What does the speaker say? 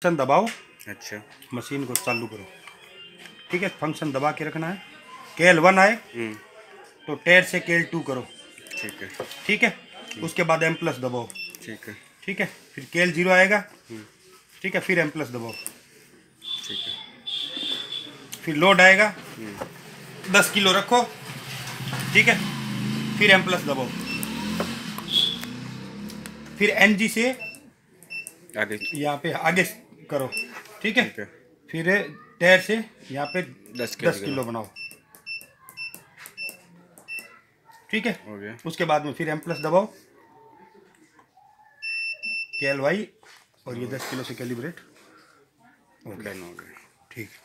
Function दबाओ। अच्छा, machine को चालू करो। ठीक है, फंक्शन दबा के रखना है। केल 1 आए तो टेर से केल 2 करो। ठीक है। ठीक है, उसके बाद M+ दबाओ। ठीक है। ठीक है, फिर केल 0 आएगा। ठीक है, फिर M+ दबाओ। ठीक है। फिर लोड आएगा। 10 किलो रखो। ठीक है, फिर M+ दबाओ। फिर NG से आगे। यहाँ पे आगे करो। ठीक है, ठीक है। फिर टायर से यहाँ पे 10 किलो बनाओ। ठीक है, हो गया। उसके बाद में फिर M+ दबाओ। KLY और ये 10 किलो से कैलिब्रेट। डन हो गया। ठीक।